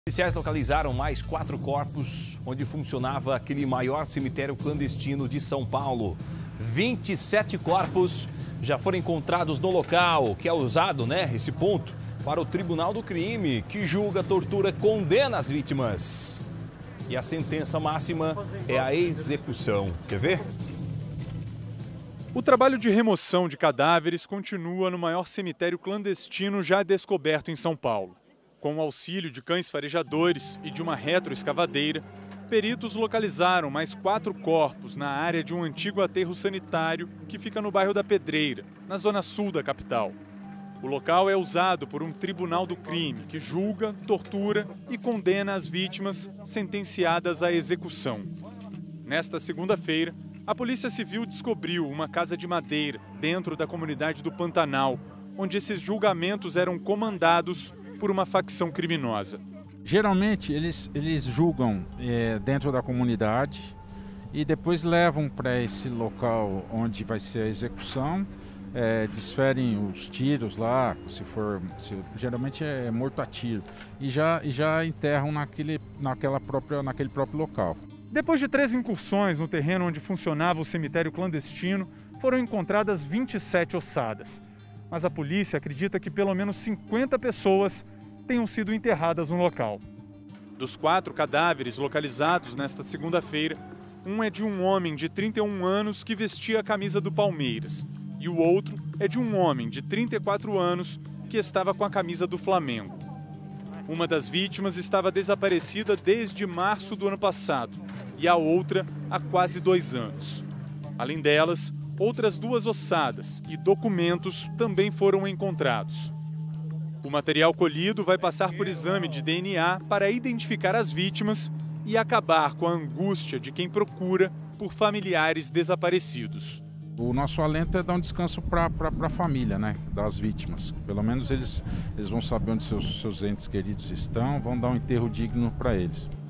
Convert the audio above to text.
Policiais localizaram mais 4 corpos onde funcionava aquele maior cemitério clandestino de São Paulo. 27 corpos já foram encontrados no local, que é usado, esse ponto, para o Tribunal do Crime, que julga, tortura, condena as vítimas. E a sentença máxima é a execução. Quer ver? O trabalho de remoção de cadáveres continua no maior cemitério clandestino já descoberto em São Paulo. Com o auxílio de cães farejadores e de uma retroescavadeira, peritos localizaram mais 4 corpos na área de um antigo aterro sanitário que fica no bairro da Pedreira, na zona sul da capital. O local é usado por um tribunal do crime que julga, tortura e condena as vítimas sentenciadas à execução. Nesta segunda-feira, a Polícia Civil descobriu uma casa de madeira dentro da comunidade do Pantanal, onde esses julgamentos eram comandados por uma facção criminosa. Geralmente eles julgam dentro da comunidade e depois levam para esse local onde vai ser a execução, desferem os tiros lá, geralmente é morto a tiro, e já enterram naquele próprio local. Depois de 3 incursões no terreno onde funcionava o cemitério clandestino, foram encontradas 27 ossadas. Mas a polícia acredita que pelo menos 50 pessoas tenham sido enterradas no local. Dos 4 cadáveres localizados nesta segunda-feira, um é de um homem de 31 anos que vestia a camisa do Palmeiras e o outro é de um homem de 34 anos que estava com a camisa do Flamengo. Uma das vítimas estava desaparecida desde março do ano passado e a outra há quase 2 anos. Além delas, outras 2 ossadas e documentos também foram encontrados. O material colhido vai passar por exame de DNA para identificar as vítimas e acabar com a angústia de quem procura por familiares desaparecidos. O nosso alento é dar um descanso para a família, das vítimas. Pelo menos eles vão saber onde seus entes queridos estão, vão dar um enterro digno para eles.